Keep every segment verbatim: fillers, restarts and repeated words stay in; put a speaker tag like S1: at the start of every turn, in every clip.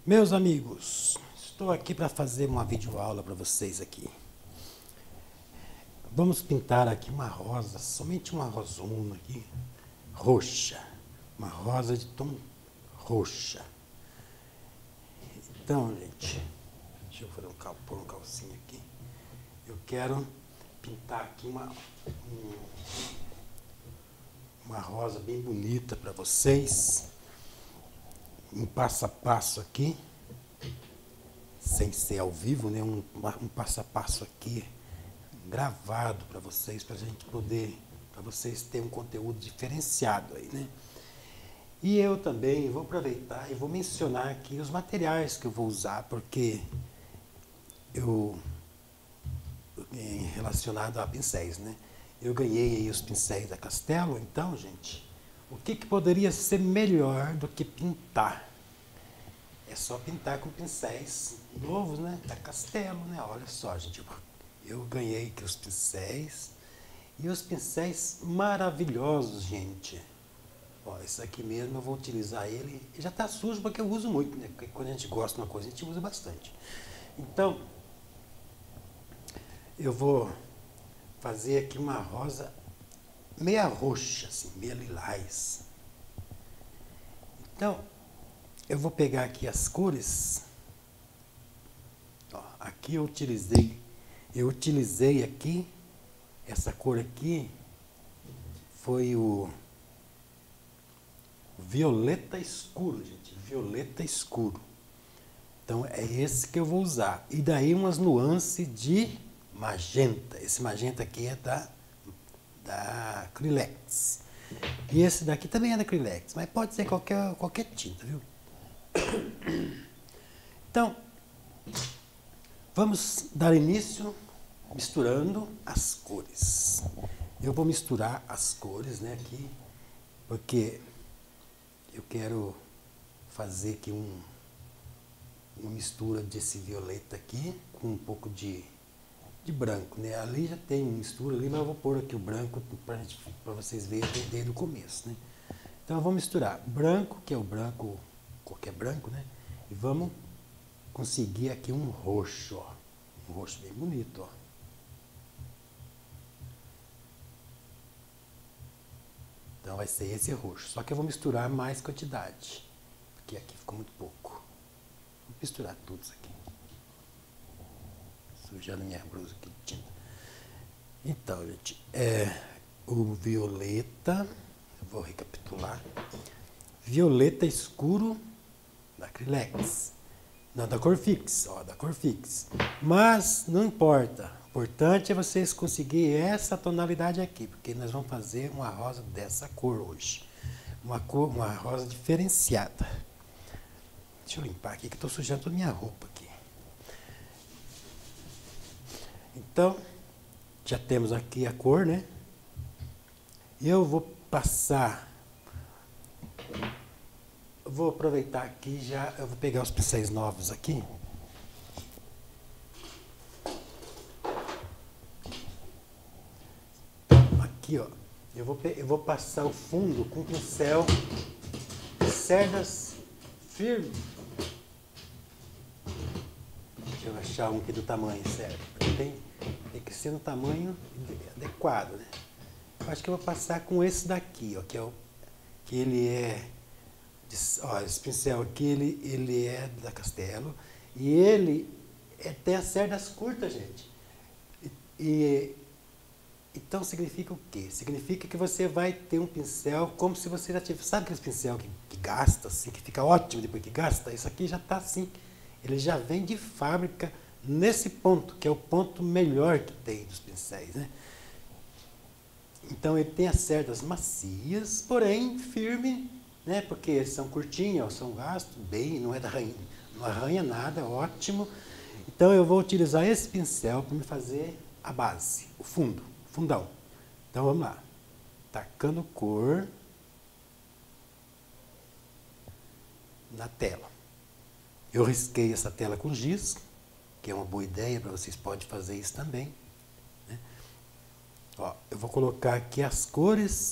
S1: Meus amigos, estou aqui para fazer uma videoaula para vocês aqui. Vamos pintar aqui uma rosa, somente uma rosona aqui, roxa. Uma rosa de tom roxa. Então, gente, deixa eu fazer um cal, pôr um calcinho aqui. Eu quero pintar aqui uma, um, uma rosa bem bonita para vocês. Um passo a passo aqui, sem ser ao vivo, né? um, um passo a passo aqui, gravado para vocês, para a gente poder, para vocês terem um conteúdo diferenciado aí, né? E eu também vou aproveitar e vou mencionar aqui os materiais que eu vou usar, porque eu, relacionado a pincéis, né? Eu ganhei aí os pincéis da Castelo, então, gente, o que, que poderia ser melhor do que pintar? É só pintar com pincéis novos, né? Da Castelo, né? Olha só, gente, eu ganhei aqui os pincéis, e os pincéis maravilhosos, gente. Ó, esse aqui mesmo eu vou utilizar ele, já está sujo porque eu uso muito, né? Porque quando a gente gosta de uma coisa, a gente usa bastante. Então, eu vou fazer aqui uma rosa meia roxa, assim, meia lilás. Então, eu vou pegar aqui as cores. Ó, aqui eu utilizei, eu utilizei aqui, essa cor aqui, foi o violeta escuro, gente, violeta escuro. Então, é esse que eu vou usar. E daí umas nuances de magenta. Esse magenta aqui é da da Acrylex. E esse daqui também é da Acrylex, mas pode ser qualquer, qualquer tinta, viu? Então, vamos dar início misturando as cores. Eu vou misturar as cores, né, aqui, porque eu quero fazer aqui um, uma mistura desse violeta aqui com um pouco de de branco, né? Ali já tem mistura ali, mas eu vou pôr aqui o branco para vocês verem desde o começo, né? Então eu vou misturar branco, que é o branco, qualquer branco, né? E vamos conseguir aqui um roxo, ó. Um roxo bem bonito, ó. Então vai ser esse roxo, só que eu vou misturar mais quantidade, porque aqui ficou muito pouco. Vou misturar tudo isso aqui. Sujando minha blusa aqui de tinta. Então, gente, é o violeta, eu vou recapitular. Violeta escuro da Acrylex. Não, da Corfix, ó, da Corfix. Mas não importa. O importante é vocês conseguirem essa tonalidade aqui, porque nós vamos fazer uma rosa dessa cor hoje. Uma cor, uma rosa diferenciada. Deixa eu limpar aqui que eu estou sujando toda a minha roupa aqui. Então, já temos aqui a cor, né? Eu vou passar, eu vou aproveitar aqui já, eu vou pegar os pincéis novos aqui. Aqui, ó, eu vou, eu vou passar o fundo com pincel cerdas firme. Deixa eu achar um aqui do tamanho certo, porque tem... Tem que ser no tamanho adequado, né? Eu acho que eu vou passar com esse daqui, ó, que é o que ele é, ó, esse pincel aqui ele ele é da Castelo e ele é, tem as cerdas curtas, gente. E, e então significa o quê? Significa que você vai ter um pincel como se você já tivesse, sabe aquele pincel que, que gasta assim, que fica ótimo depois que gasta? Isso aqui já está assim, ele já vem de fábrica. Nesse ponto, que é o ponto melhor que tem dos pincéis, né? Então ele tem as cerdas macias, porém firme, né? Porque são curtinhas, são gastos, bem, não é da arranha, não arranha nada, ótimo. Então eu vou utilizar esse pincel para me fazer a base, o fundo, o fundão. Então vamos lá. Tacando cor na tela. Eu risquei essa tela com giz, que é uma boa ideia, para vocês podem fazer isso também, né? Ó, eu vou colocar aqui as cores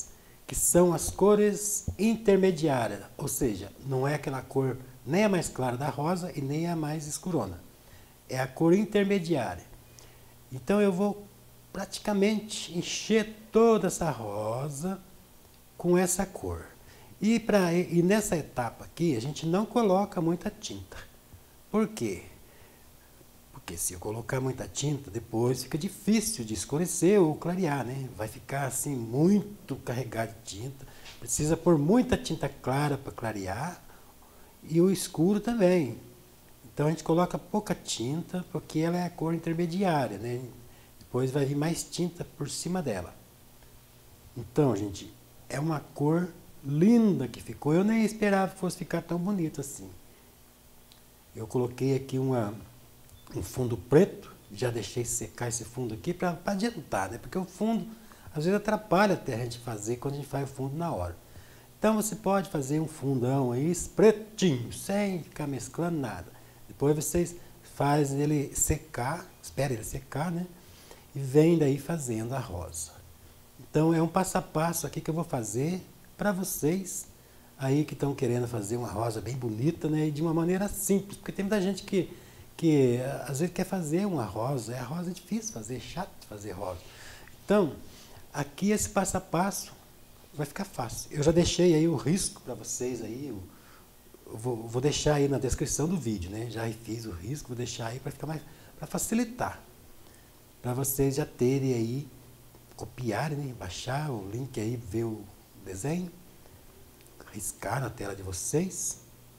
S1: que são as cores intermediárias, ou seja, não é aquela cor nem a mais clara da rosa e nem a mais escurona. É a cor intermediária. Então eu vou praticamente encher toda essa rosa com essa cor. E, pra, e nessa etapa aqui a gente não coloca muita tinta. Por quê? Porque se eu colocar muita tinta, depois fica difícil de escurecer ou clarear, né? Vai ficar assim muito carregado de tinta. Precisa pôr muita tinta clara para clarear e o escuro também. Então a gente coloca pouca tinta porque ela é a cor intermediária, né? Depois vai vir mais tinta por cima dela. Então, gente, é uma cor linda que ficou. Eu nem esperava que fosse ficar tão bonito assim. Eu coloquei aqui uma... um fundo preto, já deixei secar esse fundo aqui para adiantar, né? Porque o fundo às vezes atrapalha até a gente fazer quando a gente faz o fundo na hora. Então você pode fazer um fundão aí pretinho, sem ficar mesclando nada. Depois vocês fazem ele secar, espera ele secar, né? E vem daí fazendo a rosa. Então é um passo a passo aqui que eu vou fazer para vocês aí que estão querendo fazer uma rosa bem bonita, né? E de uma maneira simples, porque tem muita gente que que às vezes quer fazer uma rosa, a rosa é difícil fazer, é chato fazer rosa. Então, aqui esse passo a passo vai ficar fácil. Eu já deixei aí o risco para vocês aí, eu, eu vou, vou deixar aí na descrição do vídeo, né? Já fiz o risco, vou deixar aí para ficar mais, para facilitar, para vocês já terem aí, copiarem, né? Baixar o link aí, ver o desenho, riscar na tela de vocês.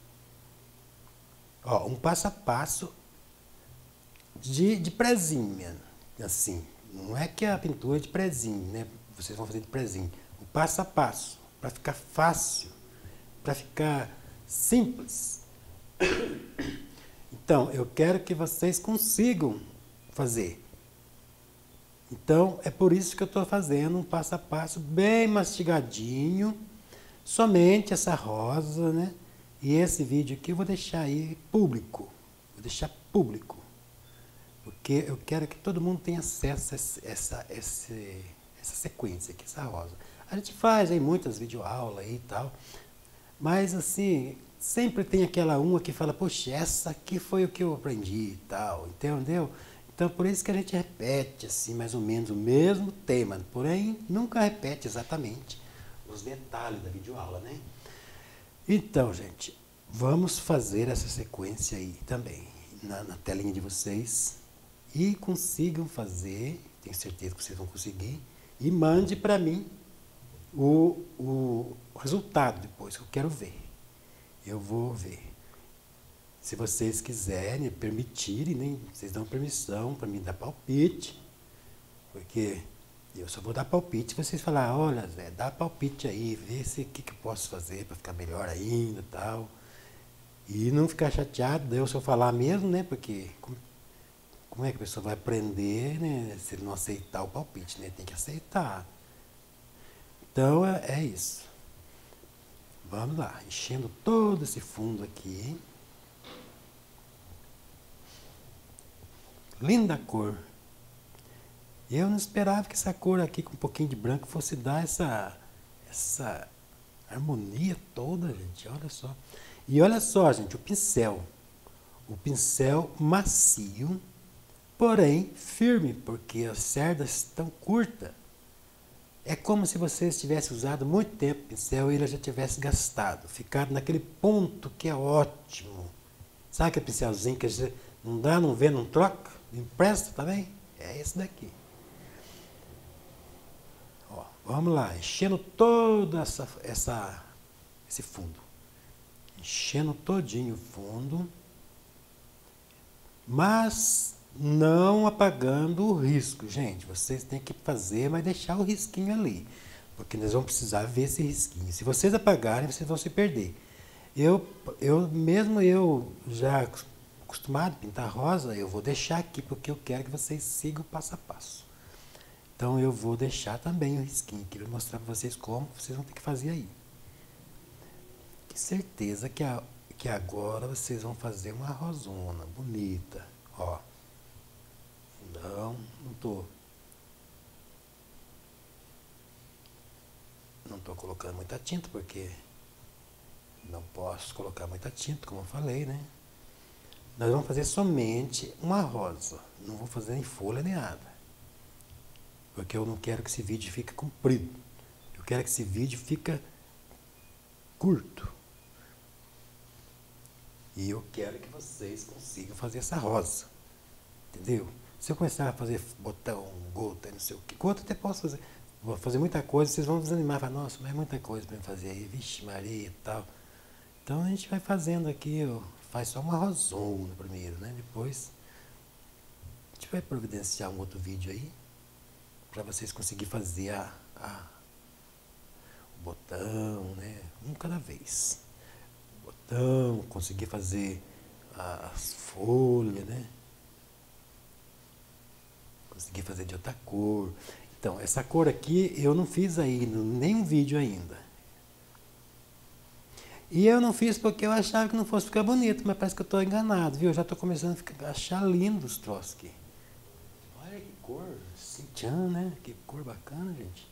S1: Ó, um passo a passo de, de prezinho, assim, não é que a pintura é de prezinho, né? Vocês vão fazer de prezinho. O passo a passo, para ficar fácil, para ficar simples. Então, eu quero que vocês consigam fazer. Então, é por isso que eu estou fazendo um passo a passo bem mastigadinho, somente essa rosa, né? E esse vídeo aqui eu vou deixar aí público, vou deixar público, porque eu quero que todo mundo tenha acesso a essa, essa, essa sequência aqui, essa rosa. A gente faz aí muitas videoaulas aí e tal, mas assim, sempre tem aquela uma que fala, poxa, essa aqui foi o que eu aprendi e tal, entendeu? Então por isso que a gente repete assim, mais ou menos o mesmo tema, porém nunca repete exatamente os detalhes da videoaula, né? Então, gente, vamos fazer essa sequência aí também, na, na telinha de vocês, e consigam fazer, tenho certeza que vocês vão conseguir, e mande para mim o, o resultado depois, que eu quero ver. Eu vou ver. Se vocês quiserem, permitirem, né, vocês dão permissão para mim dar palpite, porque eu só vou dar palpite se vocês falarem, olha, Zé, dá palpite aí, vê se o que, que eu posso fazer para ficar melhor ainda e tal. E não ficar chateado, daí eu só falar mesmo, né? Porque como, como é que a pessoa vai aprender, né? Se ele não aceitar o palpite, né? Tem que aceitar. Então é, é isso. Vamos lá, enchendo todo esse fundo aqui. Linda cor. Eu não esperava que essa cor aqui com um pouquinho de branco fosse dar essa, essa harmonia toda, gente. Olha só. E olha só, gente, o pincel. O pincel macio, porém firme, porque as cerdas estão curtas. É como se você tivesse usado muito tempo o pincel e ele já tivesse gastado, ficado naquele ponto que é ótimo. Sabe aquele pincelzinho que a gente não dá, não vê, não troca? Empresta também? É esse daqui. Ó, vamos lá, enchendo todo essa, essa, esse fundo. Enchendo todinho o fundo, mas não apagando o risco, gente. Vocês têm que fazer, mas deixar o risquinho ali, porque nós vamos precisar ver esse risquinho. Se vocês apagarem, vocês vão se perder. Eu, eu mesmo eu já acostumado a pintar rosa, eu vou deixar aqui, porque eu quero que vocês sigam passo a passo. Então eu vou deixar também o risquinho aqui, para mostrar para vocês como vocês vão ter que fazer aí. Que certeza que, a, que agora vocês vão fazer uma rosona bonita. Ó. Não, não tô. não estou colocando muita tinta, porque não posso colocar muita tinta, como eu falei, né? Nós vamos fazer somente uma rosa. Não vou fazer nem folha nem nada. Porque eu não quero que esse vídeo fique comprido. Eu quero que esse vídeo fique curto. E eu quero que vocês consigam fazer essa rosa. Entendeu? Se eu começar a fazer botão, gota, não sei o que, gota até posso fazer. Vou fazer muita coisa, vocês vão desanimar. Falar, nossa, mas é muita coisa para fazer aí. Vixe Maria e tal. Então a gente vai fazendo aqui, ó, faz só uma rosona primeiro, né? Depois a gente vai providenciar um outro vídeo aí para vocês conseguirem fazer a, a, o botão, né? Um cada vez. O botão, conseguir fazer as folhas, né? Conseguir fazer de outra cor. Então, essa cor aqui eu não fiz aí, nenhum vídeo ainda. E eu não fiz porque eu achava que não fosse ficar bonito, mas parece que eu estou enganado, viu? Eu já estou começando a ficar, achar lindo os troços aqui. Olha que cor, cintian, né? Que cor bacana, gente.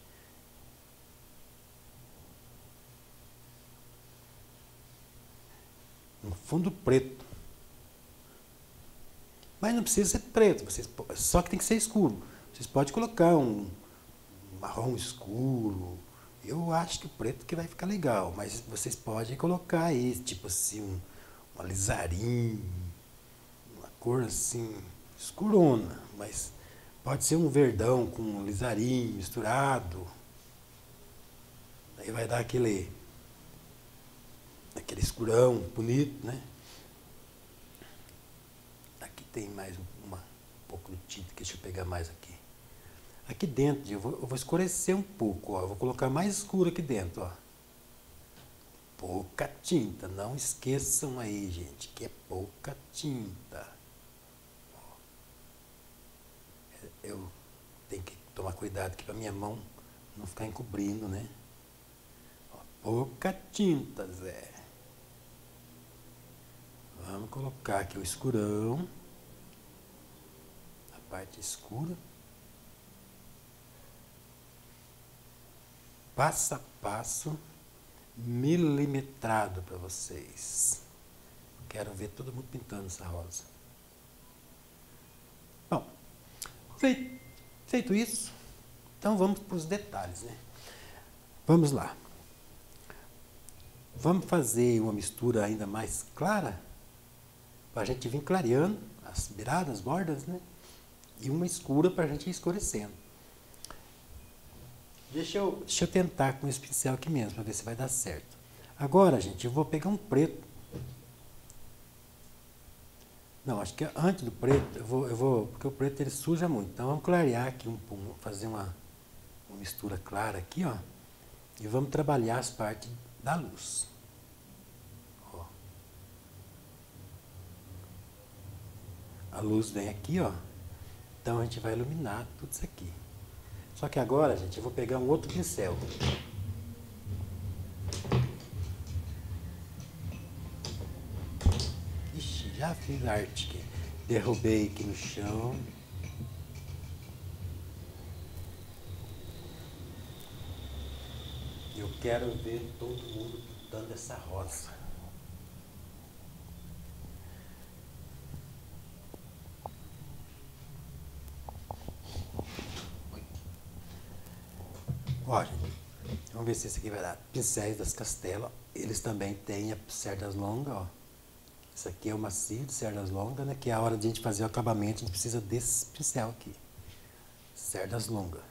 S1: Um fundo preto. Mas não precisa ser preto, vocês, só que tem que ser escuro. Vocês podem colocar um marrom escuro. Eu acho que o preto que vai ficar legal, mas vocês podem colocar aí, tipo assim, um, um alizarinho, uma cor assim, escurona, mas pode ser um verdão com um alizarinho misturado. Aí vai dar aquele, aquele escurão bonito, né? Aqui tem mais uma, um pouco de tinta, deixa eu pegar mais aqui. Aqui dentro, eu vou, eu vou escurecer um pouco, ó. Eu vou colocar mais escuro aqui dentro, ó. Pouca tinta, não esqueçam aí, gente, que é pouca tinta. Ó. Eu tenho que tomar cuidado aqui para minha mão não ficar encobrindo, né? Ó, pouca tinta, Zé. Vamos colocar aqui o escurão, a parte escura. Passo a passo, milimetrado para vocês. Quero ver todo mundo pintando essa rosa. Bom, feito, feito isso, então vamos para os detalhes, né? Vamos lá. Vamos fazer uma mistura ainda mais clara, para a gente vir clareando as beiradas, as bordas, né? E uma escura para a gente ir escurecendo. Deixa eu, deixa eu tentar com esse pincel aqui mesmo, para ver se vai dar certo. Agora, gente, eu vou pegar um preto. Não, acho que antes do preto, eu vou, eu vou porque o preto ele suja muito. Então, vamos clarear aqui, um, fazer uma, uma mistura clara aqui, ó. E vamos trabalhar as partes da luz. Ó. A luz vem aqui, ó. Então, a gente vai iluminar tudo isso aqui. Só que agora, gente, eu vou pegar um outro pincel. Ixi, já fiz arte aqui. Derrubei aqui no chão. Eu quero ver todo mundo pintando essa rosa. Ó, gente, vamos ver se esse aqui vai dar. Pincéis das Castelas, eles também têm a cerdas longas, ó. Isso aqui é o macio de cerdas longas, né? Que é a hora de a gente fazer o acabamento, a gente precisa desse pincel aqui. Cerdas longas.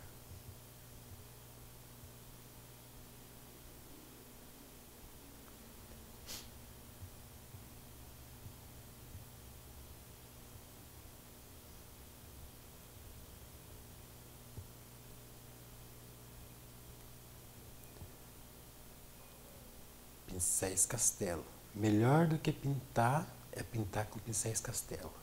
S1: Pincéis Castelo. Melhor do que pintar é pintar com pincéis Castelo.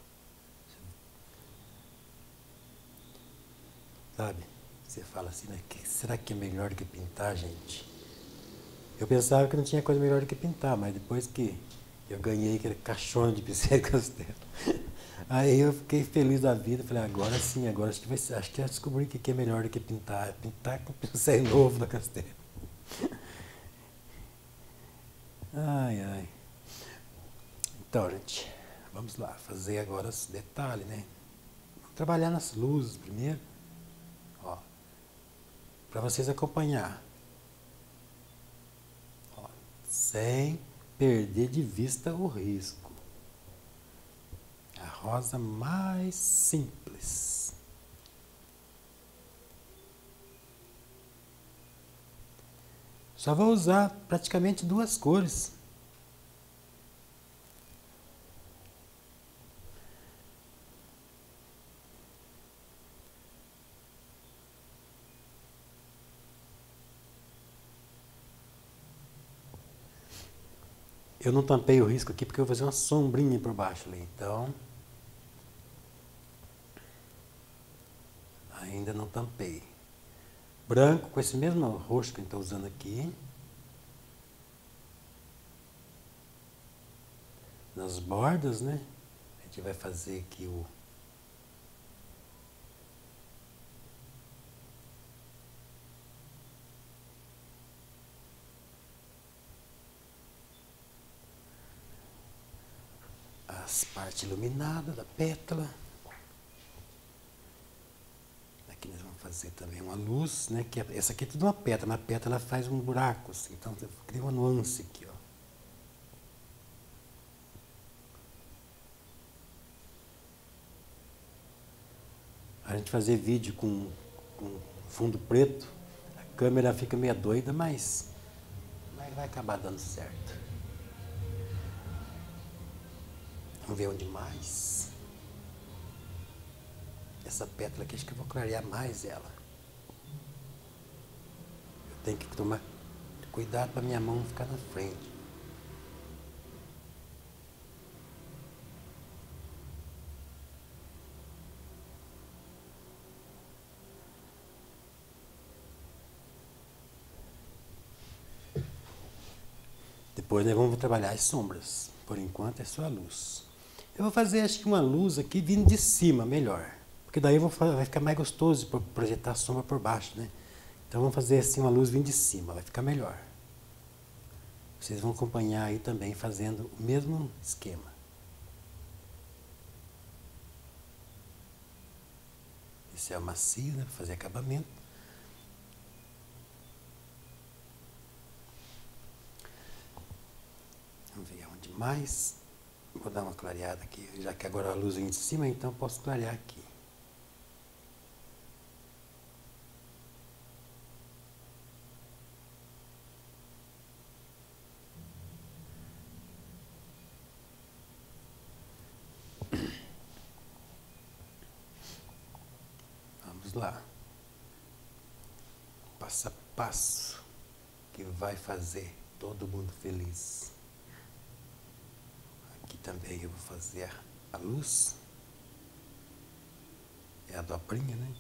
S1: Sabe? Você fala assim, né? Que, será que é melhor do que pintar, gente? Eu pensava que não tinha coisa melhor do que pintar, mas depois que eu ganhei aquele caixão de pincéis Castelo, aí eu fiquei feliz da vida. Falei, agora sim, agora acho que vai ser, acho que eu descobri que é melhor do que pintar. É pintar com pincéis novo da Castelo. Ai, ai. Então, gente, vamos lá, fazer agora os detalhes, né? Vamos trabalhar nas luzes primeiro, ó, para vocês acompanhar, ó, sem perder de vista o risco. A rosa mais simples. Só vou usar praticamente duas cores. Eu não tampei o risco aqui porque eu vou fazer uma sombrinha por baixo ali, então ainda não tampei. Branco com esse mesmo roxo que eu estou usando aqui. Nas bordas, né? A gente vai fazer aqui o as partes iluminadas da pétala. Aqui nós vamos fazer também uma luz, né? Que essa aqui é tudo uma pétala, mas a pétala faz um buraco, assim, então eu criei uma nuance aqui, ó. A gente fazer vídeo com, com fundo preto, a câmera fica meio doida, mas, mas vai acabar dando certo. Vamos ver onde mais. Essa pétala aqui, acho que eu vou clarear mais ela. Eu tenho que tomar cuidado para minha mão não ficar na frente. Depois nós vamos trabalhar as sombras. Por enquanto é só a luz. Eu vou fazer acho que uma luz aqui vindo de cima, melhor. Porque daí eu vou, vai ficar mais gostoso para projetar a sombra por baixo, né? Então vamos fazer assim uma luz vindo de cima, vai ficar melhor. Vocês vão acompanhar aí também fazendo o mesmo esquema. Esse é o macio, né? Para fazer acabamento. Vamos ver onde mais. Vou dar uma clareada aqui, já que agora a luz vem de cima, então posso clarear aqui. Vamos lá. Passo a passo que vai fazer todo mundo feliz. Aqui também eu vou fazer a luz. É a dobrinha, né?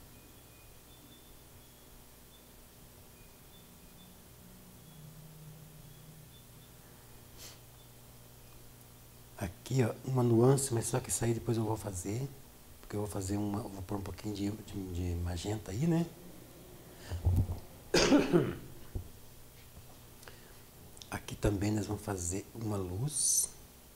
S1: Aqui, ó, uma nuance, mas só que isso aí depois eu vou fazer. Porque eu vou fazer uma, vou pôr um pouquinho de, de, de magenta aí, né? Aqui também nós vamos fazer uma luz.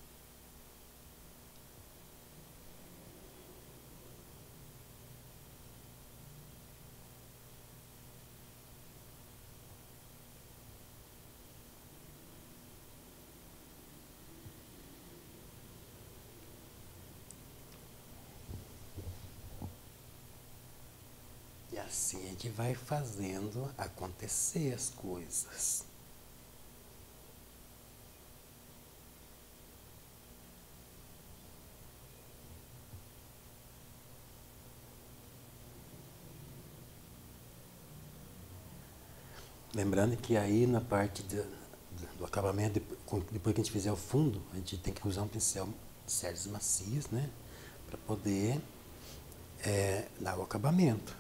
S1: E assim a gente vai fazendo acontecer as coisas. Lembrando que aí na parte de, do acabamento, depois que a gente fizer o fundo, a gente tem que usar um pincel de cerdas macias, né? Para poder é, dar o acabamento.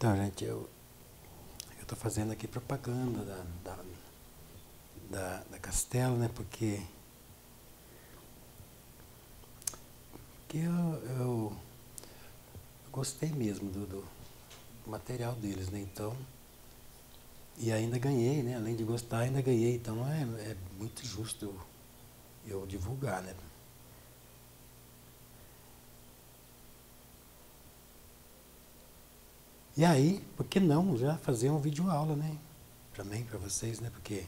S1: Então, gente, eu eu tô fazendo aqui propaganda da, da, da, da Castelo, né? Porque, porque eu, eu gostei mesmo do, do material deles, né? Então, e ainda ganhei, né? Além de gostar, ainda ganhei. Então é, é muito justo eu, eu divulgar, né? E aí, por que não já fazer um vídeo aula, né? Para mim, para vocês, né? Porque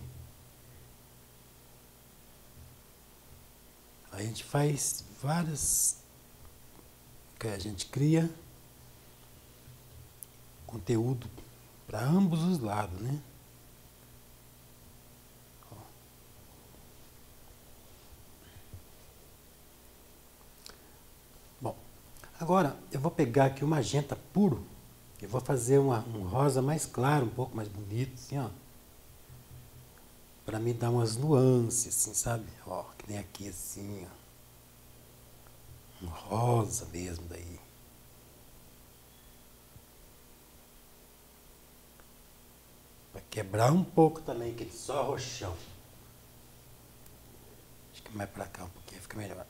S1: a gente faz várias, que a gente cria conteúdo para ambos os lados, né? Bom, agora eu vou pegar aqui o magenta puro e vou fazer uma, um rosa mais claro, um pouco mais bonito, assim, ó. Para me dar umas nuances, assim, sabe? Ó, que nem aqui, assim, ó. Um rosa mesmo daí. Para quebrar um pouco também, aquele só roxão. Acho que mais para cá um pouquinho, fica melhor.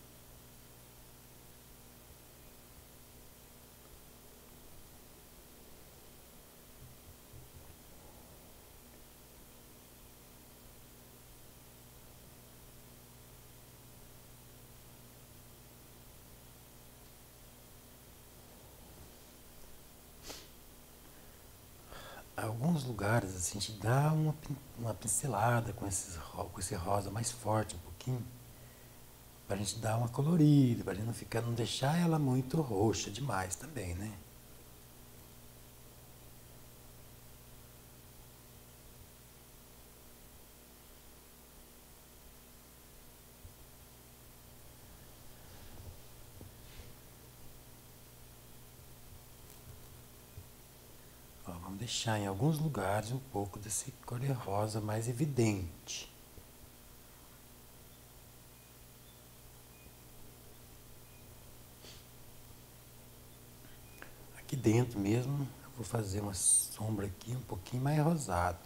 S1: Alguns lugares assim, a gente dá uma, uma pincelada com, esses, com esse rosa mais forte um pouquinho, para a gente dar uma colorida, para a gente não ficar, não deixar ela muito roxa demais também, né? Ó, vamos deixar em alguns lugares um pouco desse cor de rosa mais evidente. Aqui dentro mesmo, eu vou fazer uma sombra aqui um pouquinho mais rosado.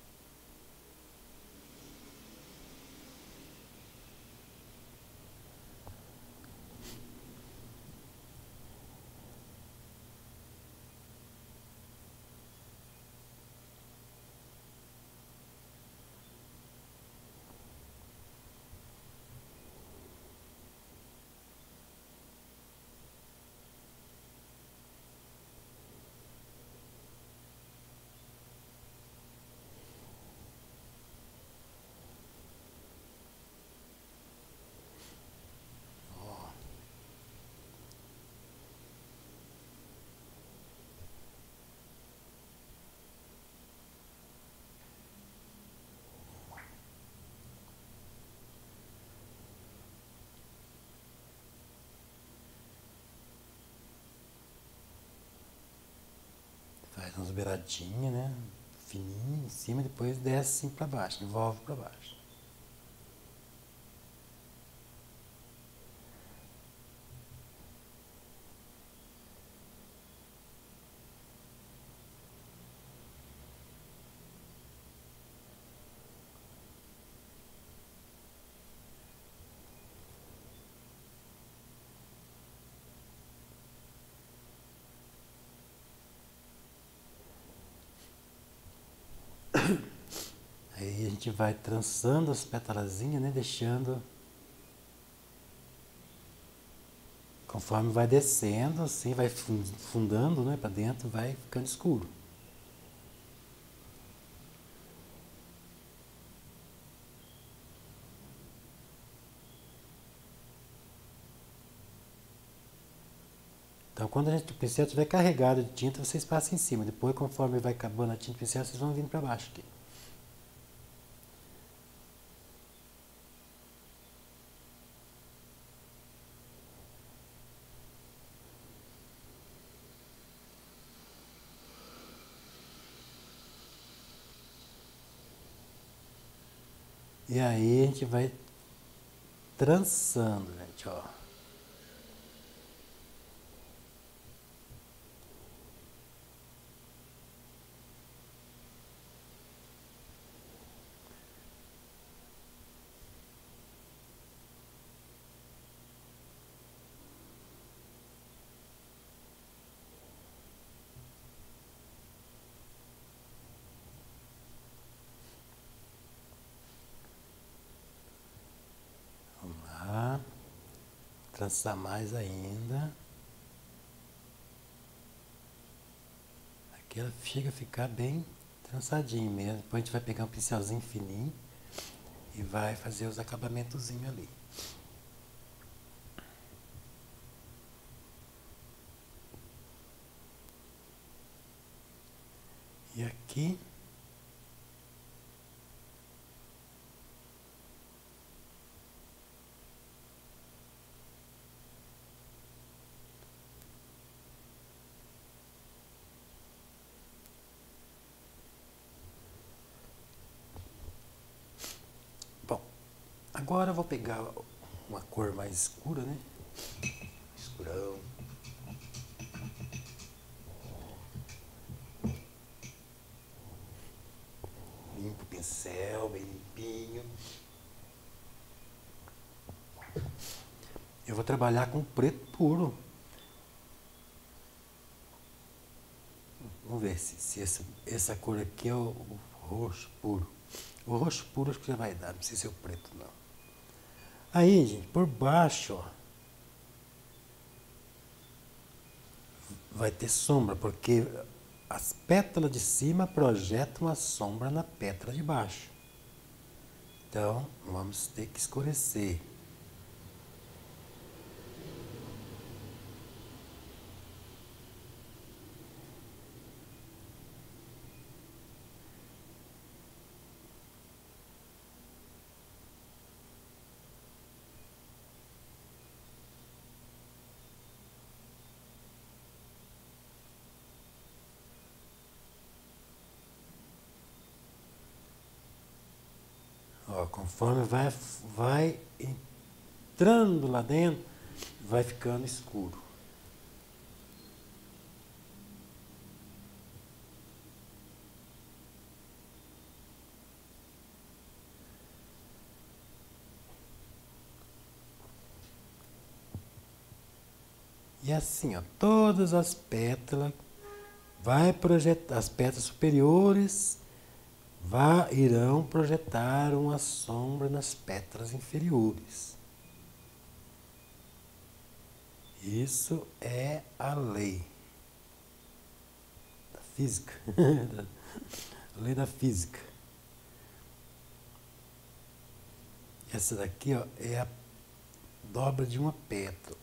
S1: Faz umas beiradinhas, né? Fininho em cima, depois desce assim para baixo, envolve para baixo. Aí a gente vai trançando as pétalazinhas, né? Deixando, conforme vai descendo, assim, vai fundando, né? Para dentro, vai ficando escuro. Então, quando a gente, o pincel estiver carregado de tinta, vocês passam em cima. Depois, conforme vai acabando a tinta do pincel, vocês vão vindo para baixo aqui. E aí a gente vai trançando, gente, ó. trançar mais ainda. Aqui ela chega a ficar bem trançadinho mesmo. Depois a gente vai pegar um pincelzinho fininho e vai fazer os acabamentozinhos ali. E aqui bom, agora eu vou pegar uma cor mais escura, né? Escurão. Limpo o pincel, bem limpinho. Eu vou trabalhar com preto puro. Vamos ver se, se essa, essa cor aqui é o, o roxo puro. O roxo puro acho que já vai dar, não sei se é o preto não. Aí, gente, por baixo, ó, vai ter sombra, porque as pétalas de cima projetam a sombra na pétala de baixo. Então, vamos ter que escurecer. Ó, conforme vai, vai entrando lá dentro, vai ficando escuro. E assim, ó, todas as pétalas vai projetar, as pétalas superiores vai, irão projetar uma sombra nas pétalas inferiores. Isso é a lei da física. A lei da física. Essa daqui, ó, é a dobra de uma pétala.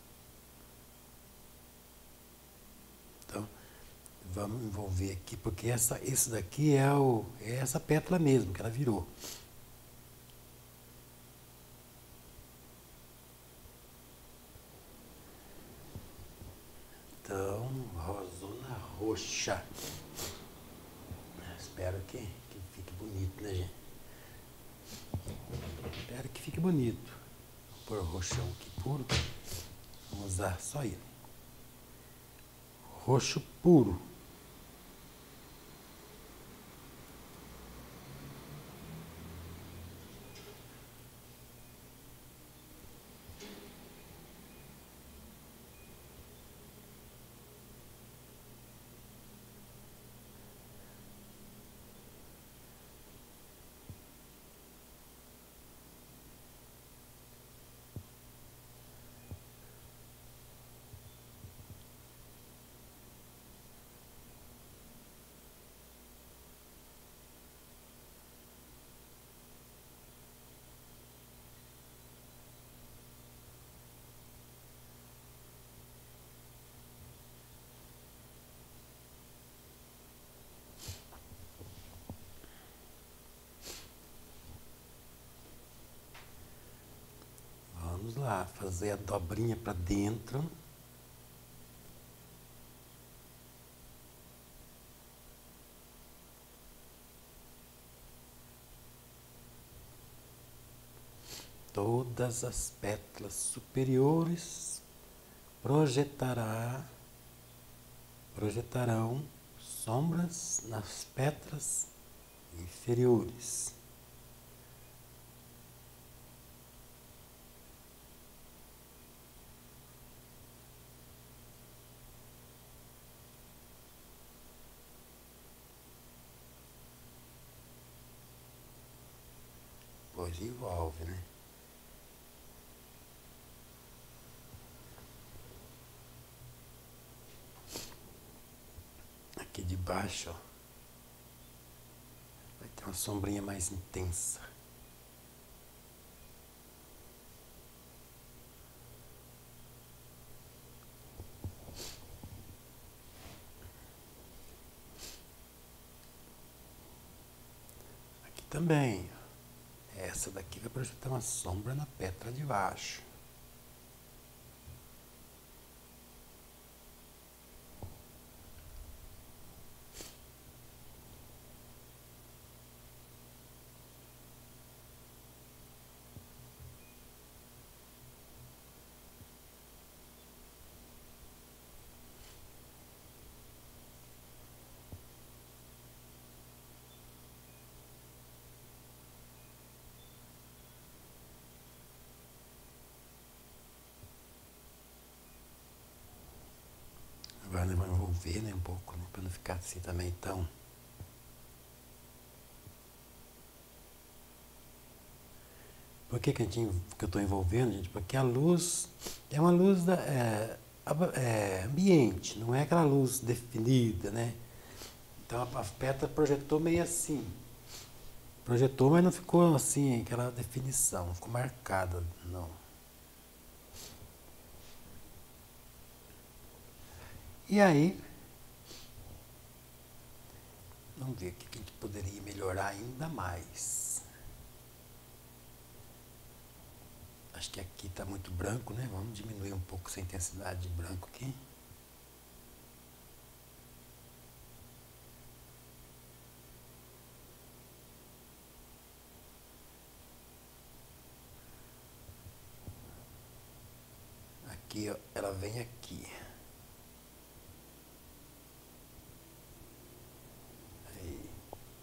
S1: Então, vamos envolver aqui, porque essa, esse daqui é, o, é essa pétala mesmo, que ela virou. Então, rosona roxa. Espero que, que fique bonito, né, gente? Espero que fique bonito. Vou pôr roxão aqui puro. Vamos usar só ele. Roxo puro. Vamos lá, fazer a dobrinha para dentro. Todas as pétalas superiores projetará, projetarão sombras nas pétalas inferiores. Pois envolve, né? Aqui de baixo, ó, vai ter uma sombrinha mais intensa. Aqui também, ó, essa daqui vai projetar uma sombra na pétala de baixo. Agora nós vamos envolver, né, um pouco, né, para não ficar assim também tão... Por que, que, a gente, que eu estou envolvendo, gente? Porque a luz é uma luz da, é, é, ambiente, não é aquela luz definida, né? Então a pétala projetou meio assim. Projetou, mas não ficou assim, aquela definição, não ficou marcada, não. E aí, vamos ver o que a gente poderia melhorar ainda mais. Acho que aqui está muito branco, né? Vamos diminuir um pouco essa intensidade de branco aqui. Aqui, ó, ela vem aqui. Aí.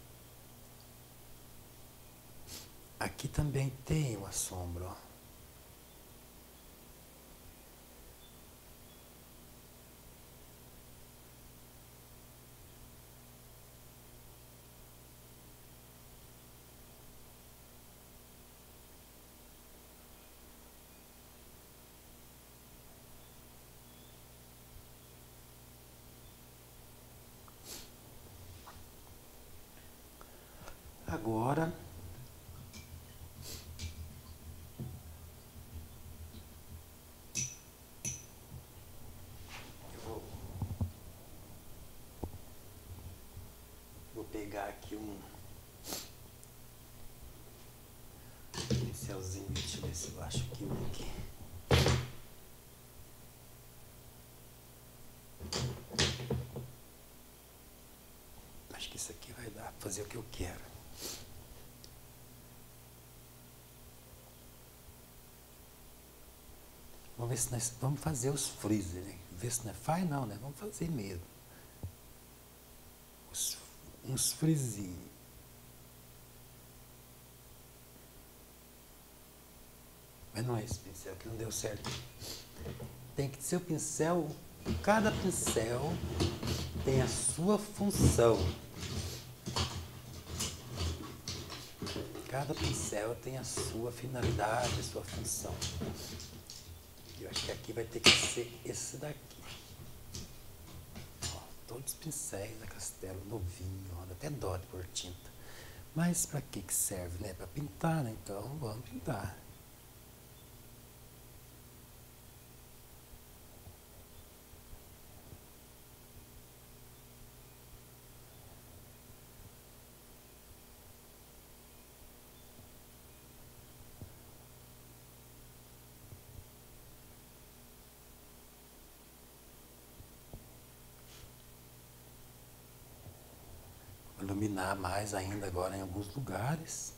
S1: Aqui também tem uma sombra, ó. Agora, eu vou, vou pegar aqui um pincelzinho, deixa eu ver se eu acho aqui um aqui. Acho que isso aqui vai dar para fazer o que eu quero. Vamos ver se nós vamos fazer os freezer, né? Ver se não é faz não, né? Vamos fazer mesmo. Os, uns frisinhos. Mas não é esse pincel que não deu certo. Tem que ser o pincel, cada pincel tem a sua função. Cada pincel tem a sua finalidade, a sua função. Eu acho que aqui vai ter que ser esse daqui. Ó, todos os pincéis da Castelo novinho, ó, dá até dó de pôr tinta. Mas para que que serve, né? Para pintar, né? Então vamos pintar. Iluminar mais ainda agora em alguns lugares.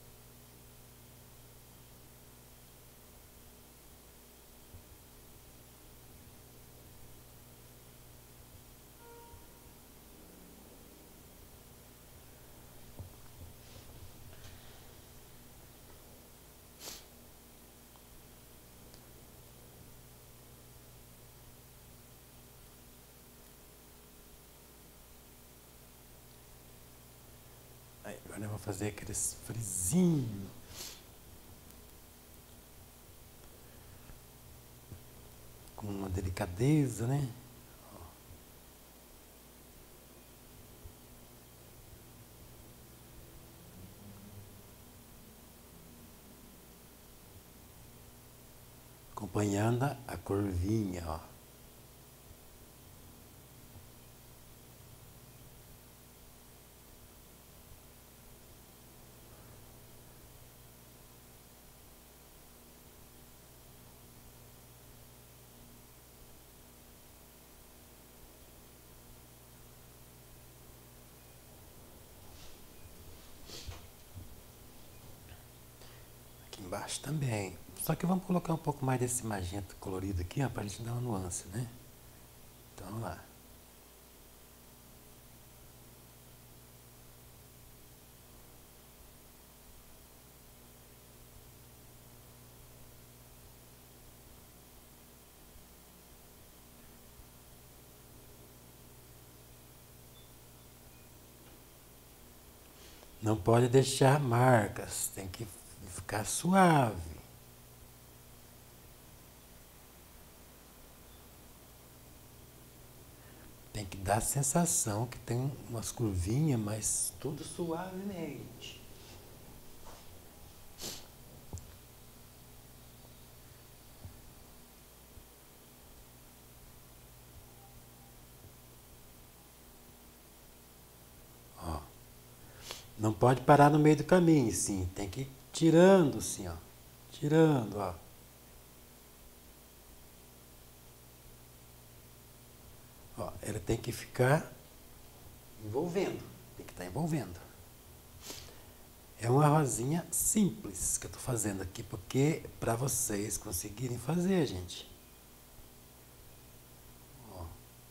S1: Aí, agora eu vou fazer aqueles frisinhos. Com uma delicadeza, né? acompanhando a curvinha, ó. Aqui embaixo também. Só que vamos colocar um pouco mais desse magenta colorido aqui, ó, para a gente dar uma nuance, né? Então, vamos lá. Não pode deixar marcas, tem que ficar suave. Tem que dar a sensação que tem umas curvinhas, mas tudo suavemente. Ó. Não pode parar no meio do caminho, sim. Tem que ir tirando, assim, ó. Tirando, ó. Ó, ela tem que ficar envolvendo. Tem que estar envolvendo. É uma rosinha simples que eu estou fazendo aqui, porque para vocês conseguirem fazer, gente. Ó.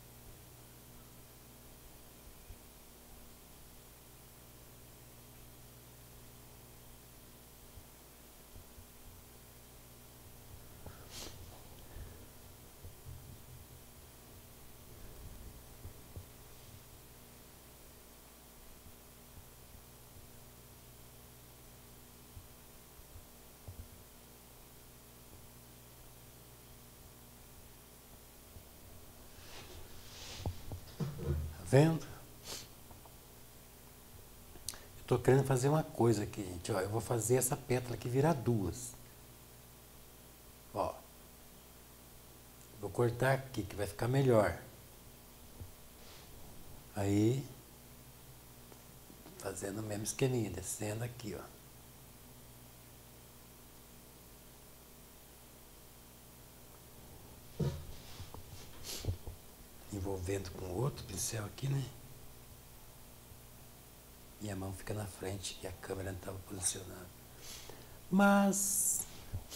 S1: Tá vendo? Estou querendo fazer uma coisa aqui, gente. Ó, eu vou fazer essa pétala aqui virar duas. Ó. Vou cortar aqui, que vai ficar melhor. Aí, fazendo o mesmo esqueminha, descendo aqui, ó. Envolvendo com outro pincel aqui, né? Minha mão fica na frente e a câmera não estava posicionada. Mas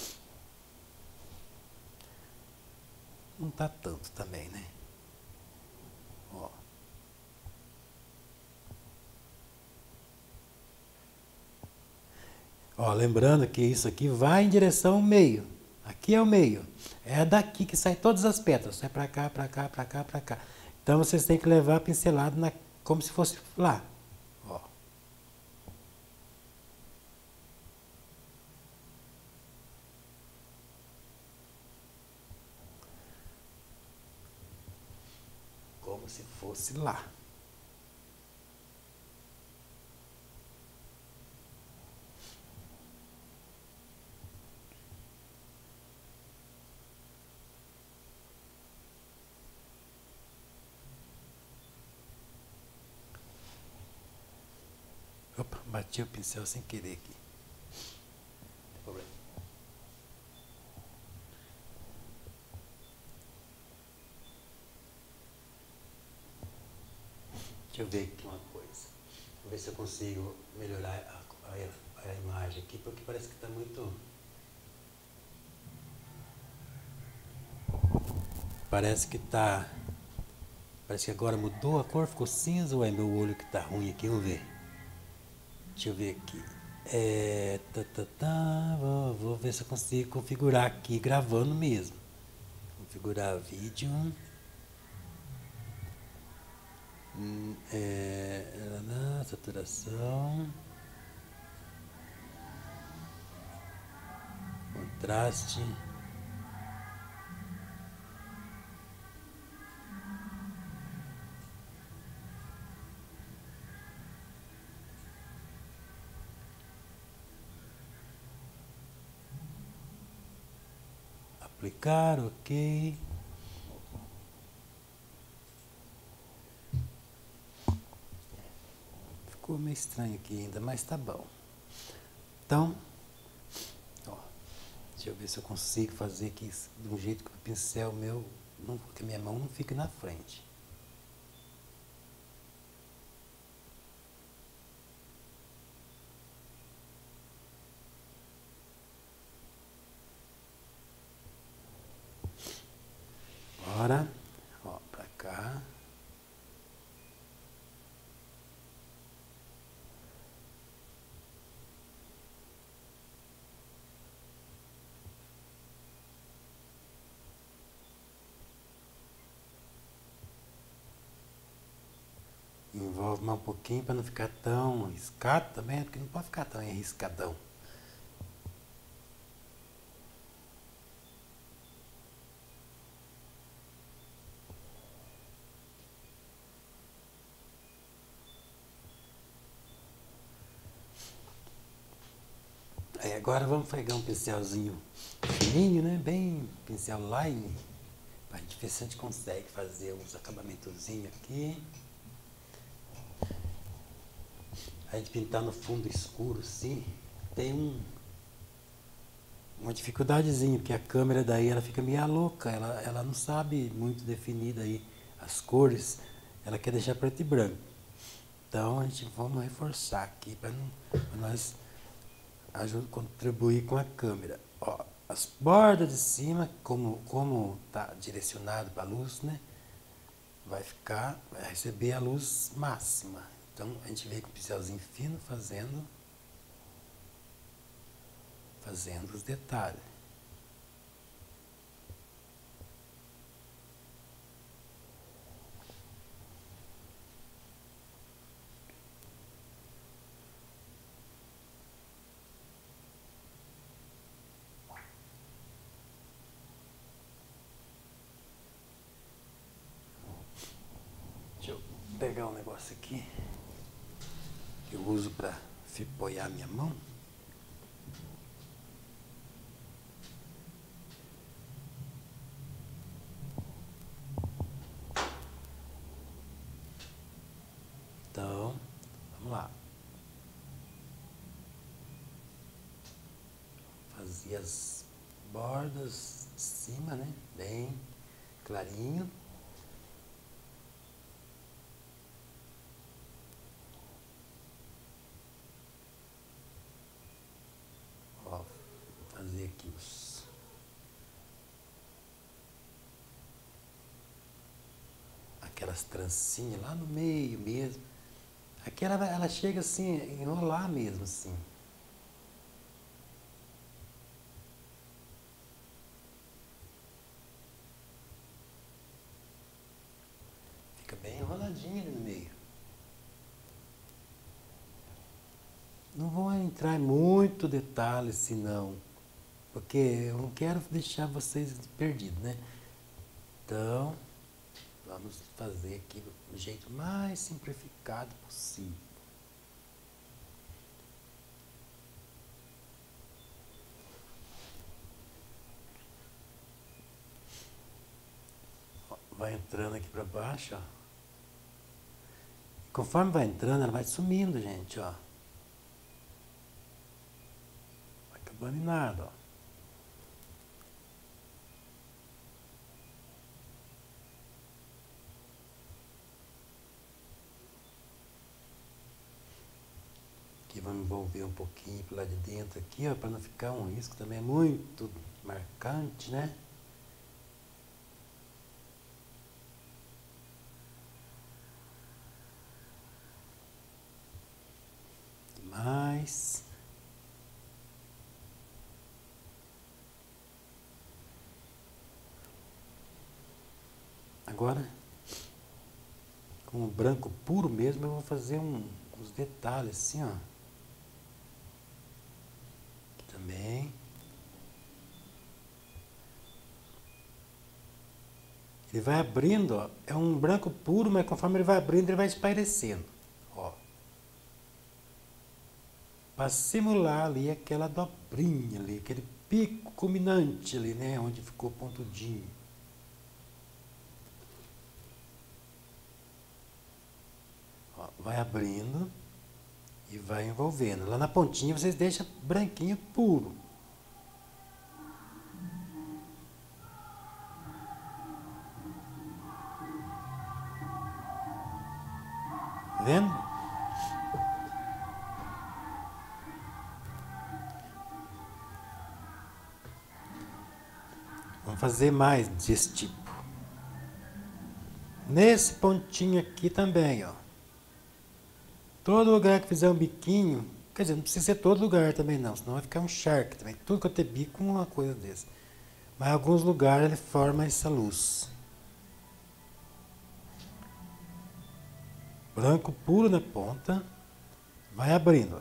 S1: não tá tanto também, né? Ó. Ó, lembrando que isso aqui vai em direção ao meio. Aqui é o meio. É daqui que sai todas as pétalas. Sai pra cá, pra cá, pra cá, pra cá. Então vocês têm que levar a pincelada na, como se fosse lá. Ó. Como se fosse lá. Opa, bati o pincel sem querer aqui. Não tem problema. Deixa eu ver aqui uma coisa. Vou ver se eu consigo melhorar a, a, a imagem aqui, porque parece que está muito... Parece que está... Parece que agora mudou a cor, ficou cinza, ou é meu olho que está ruim aqui? Vamos ver. Deixa eu ver aqui. É, tá, tá, tá, vou, vou ver se eu consigo configurar aqui, gravando mesmo. Configurar vídeo. Hum, é, saturação. Contraste. Aplicar, ok. Ficou meio estranho aqui ainda, mas tá bom. Então, ó, deixa eu ver se eu consigo fazer aqui de um jeito que o pincel meu, não, que a minha mão não fique na frente. Agora, ó, pra cá. Envolve mais um pouquinho para não ficar tão arriscado também, porque não pode ficar tão arriscadão. Aí agora vamos pegar um pincelzinho fininho, né? Bem pincel line, para a gente ver se a gente consegue fazer uns acabamentozinhos aqui. A gente pintar no fundo escuro, sim, tem um, uma dificuldadezinha, porque a câmera daí ela fica meio louca, ela, ela não sabe muito definir daí as cores, ela quer deixar preto e branco. Então a gente vamos reforçar aqui para nós ajuda, contribuir com a câmera. Ó, as bordas de cima, como como tá direcionado para a luz, né? Vai ficar, vai receber a luz máxima. Então a gente vem com o pincelzinho fino fazendo, fazendo os detalhes. Deixa eu pegar um negócio aqui que eu uso para apoiar minha mão. Então, vamos lá. Fazer as bordas de cima, né? Bem clarinho. Ó, fazer aqui os... aquelas trancinhas lá no meio mesmo. Aqui ela, ela chega assim, a enrolar mesmo, assim. Fica bem enroladinho ali no meio. Não vou entrar em muito detalhe, senão, porque eu não quero deixar vocês perdidos, né? Então, vamos fazer aqui do jeito mais simplificado possível. Ó, vai entrando aqui para baixo, ó. Conforme vai entrando, ela vai sumindo, gente, ó. Vai acabando em nada, ó. Aqui vamos envolver um pouquinho para lá de dentro aqui, ó, para não ficar um risco também muito marcante, né? Mais. Agora, com o branco puro mesmo, eu vou fazer um, uns detalhes assim, ó. Aqui também. Ele vai abrindo, ó. É um branco puro, mas conforme ele vai abrindo, ele vai espairecendo, ó. Para simular ali aquela dobrinha ali, aquele pico culminante ali, né? Onde ficou pontudinho. Ó, vai abrindo e vai envolvendo. Lá na pontinha vocês deixam branquinho puro. Tá vendo? Vamos fazer mais desse tipo. Nesse pontinho aqui também, ó. Todo lugar que fizer um biquinho, quer dizer, não precisa ser todo lugar também não, senão vai ficar um charque também. Tudo que eu ter bico, uma coisa desse. Mas em alguns lugares ele forma essa luz. Branco puro na ponta, vai abrindo.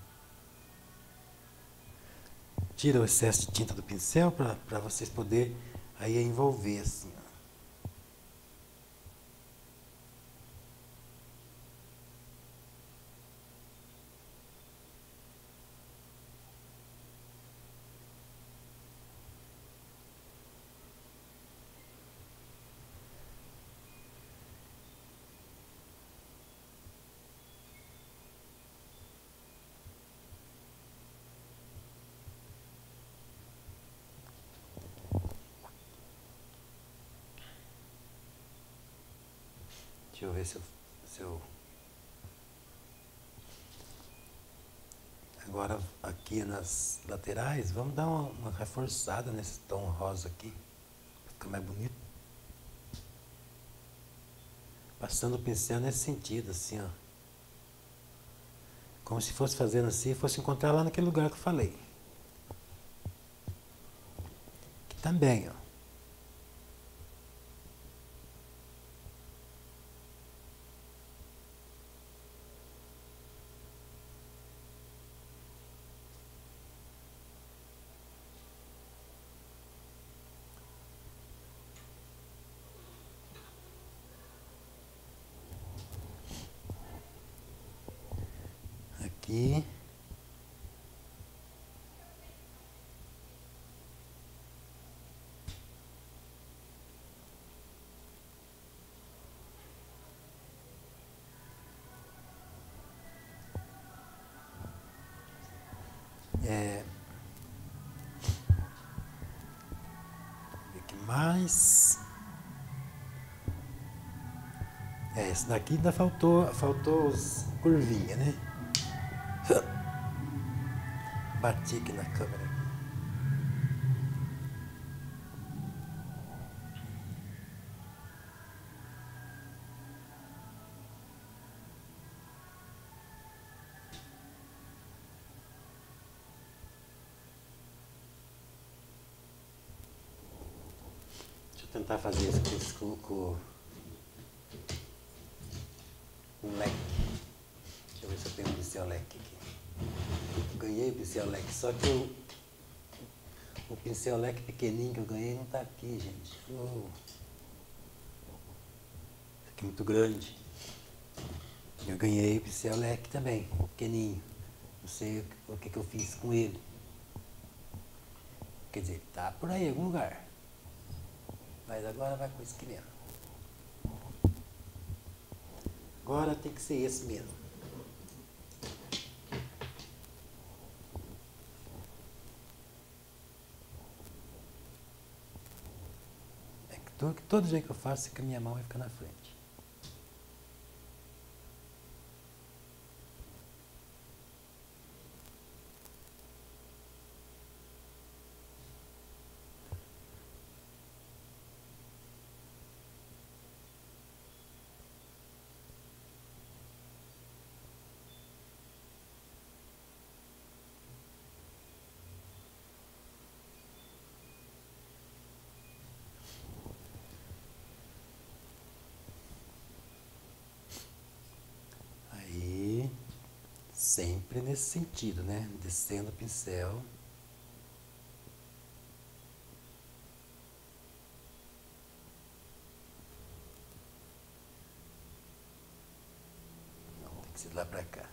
S1: Tira o excesso de tinta do pincel para vocês poderem aí envolver assim. Ó. Deixa eu ver se eu, se eu... Agora aqui nas laterais, vamos dar uma, uma reforçada nesse tom rosa aqui, para ficar mais bonito. Passando o pincel nesse sentido, assim, ó. Como se fosse fazendo assim, fosse encontrar lá naquele lugar que eu falei. Aqui também, ó. Aqui. É... Aqui mais. É, esse daqui ainda faltou, faltou os curvinha, né? Bati aqui na câmera. Deixa eu tentar fazer isso aqui com, com um leque. Deixa eu ver se eu tenho um pincel leque aqui. Eu ganhei o pincel leque, só que o, o pincel leque pequenininho que eu ganhei não está aqui, gente. Oh. Isso aqui é muito grande. Eu ganhei o pincel leque também, pequenininho. Não sei o que, que eu fiz com ele. Quer dizer, tá por aí em algum lugar. Mas agora vai com esse aqui mesmo. Agora tem que ser esse mesmo. É que todo, todo jeito que eu faço, é que a minha mão vai ficar na frente. Sempre nesse sentido, né? Descendo o pincel. Não, tem que ser de lá pra cá.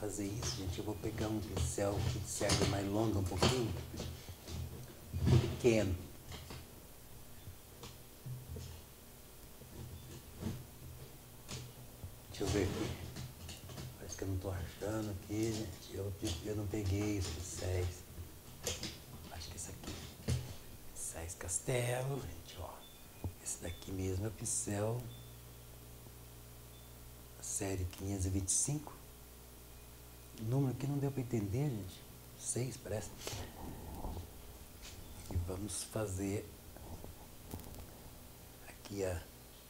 S1: fazer isso, gente, eu vou pegar um pincel que serve mais longo um pouquinho, pequeno. Deixa eu ver aqui. Parece que eu não estou achando aqui, gente. Eu, eu não peguei os pincéis. Acho que esse aqui. Pincéis Castelo, gente, ó. Esse daqui mesmo é o pincel série quinhentos e vinte e cinco. O número aqui não deu para entender, gente. Seis, parece. E vamos fazer aqui a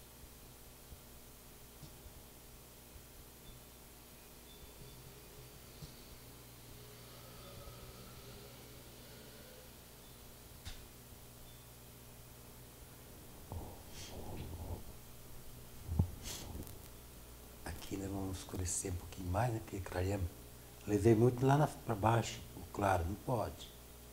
S1: aqui, né? Vamos escurecer um pouquinho mais, né? Porque clareamos. Levei muito lá para baixo, o claro, não pode.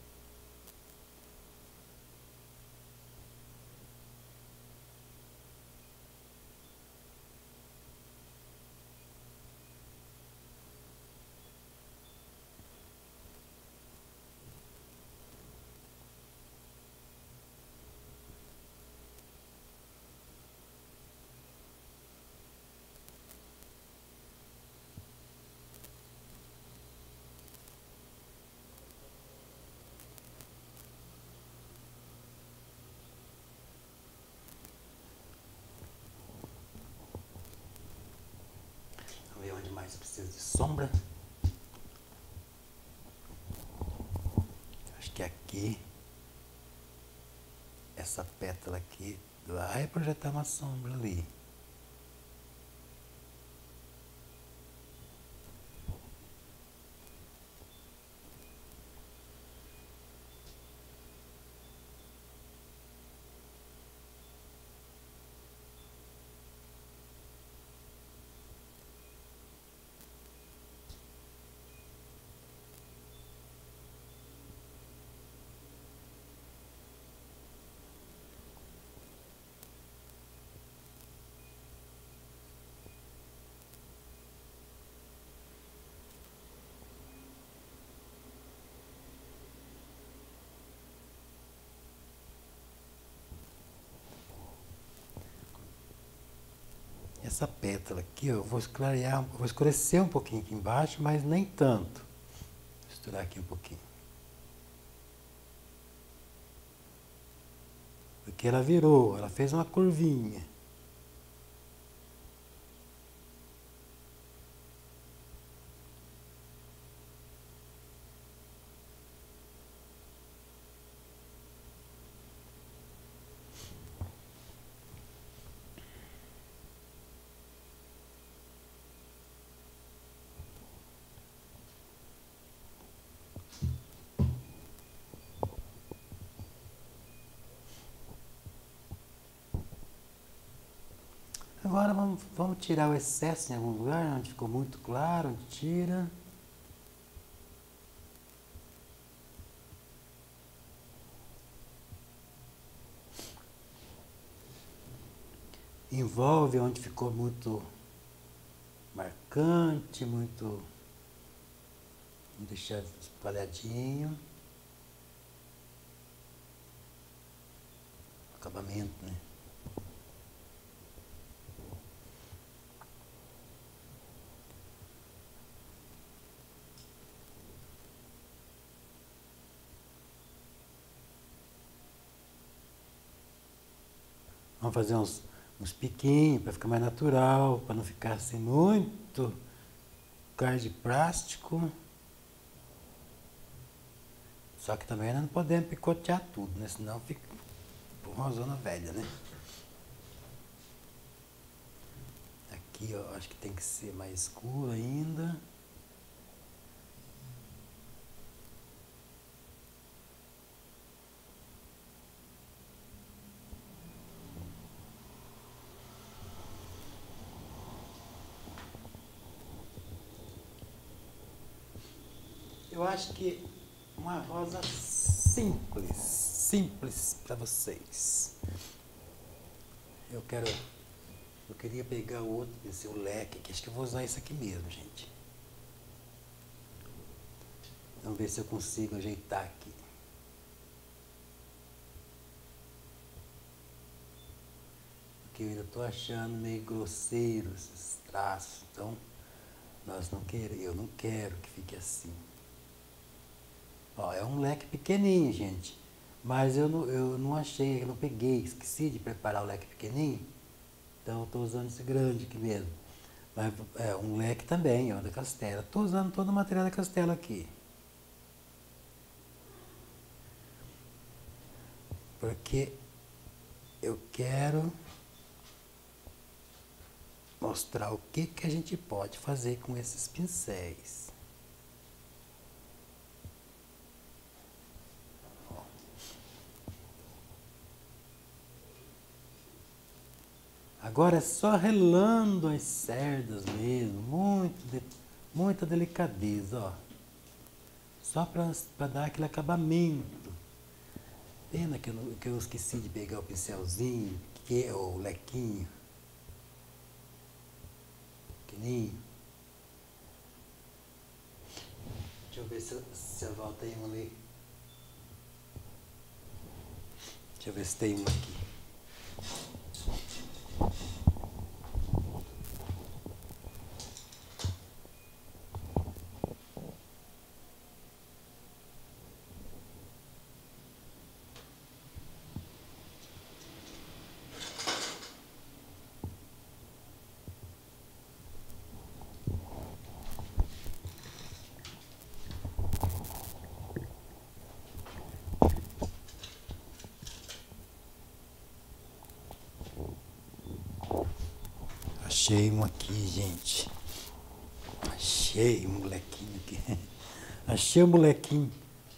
S1: Vamos ver onde mais precisa de sombra. Acho que aqui, essa pétala aqui, vai projetar uma sombra ali. Essa pétala aqui, eu vou clarear, vou escurecer um pouquinho aqui embaixo, mas nem tanto. Vou misturar aqui um pouquinho. Porque ela virou, ela fez uma curvinha. Agora vamos, vamos tirar o excesso em algum lugar, onde ficou muito claro, onde tira. Envolve onde ficou muito marcante, muito... Vamos deixar espalhadinho. Acabamento, né? Vamos fazer uns, uns piquinhos para ficar mais natural, para não ficar assim muito cara de plástico. Só que também nós não podemos picotear tudo, né? Senão fica uma zona velha, né? Aqui, ó, acho que tem que ser mais escuro ainda. Eu acho que uma rosa simples, simples para vocês. Eu quero, eu queria pegar o outro, esse o leque, que acho que eu vou usar esse aqui mesmo, gente. Vamos ver se eu consigo ajeitar aqui. Porque eu ainda estou achando meio grosseiro esses traços. Então, nós não queremos, eu não quero que fique assim. Ó, é um leque pequenininho, gente. Mas eu não, eu não achei, eu não peguei, esqueci de preparar o leque pequenininho. Então eu estou usando esse grande aqui mesmo. Mas é um leque também, ó, da Castella. Estou usando todo o material da Castella aqui. Porque eu quero mostrar o que, que a gente pode fazer com esses pincéis. Agora é só relando as cerdas mesmo, muito de, muita delicadeza, ó. Só para dar aquele acabamento. Pena que eu, não, que eu esqueci de pegar o pincelzinho, que é o lequinho. Pequenininho. Deixa eu ver se, se eu volto aí um ali. Deixa eu ver se tem um aqui. Achei um aqui, gente. Achei um molequinho aqui. Achei um molequinho.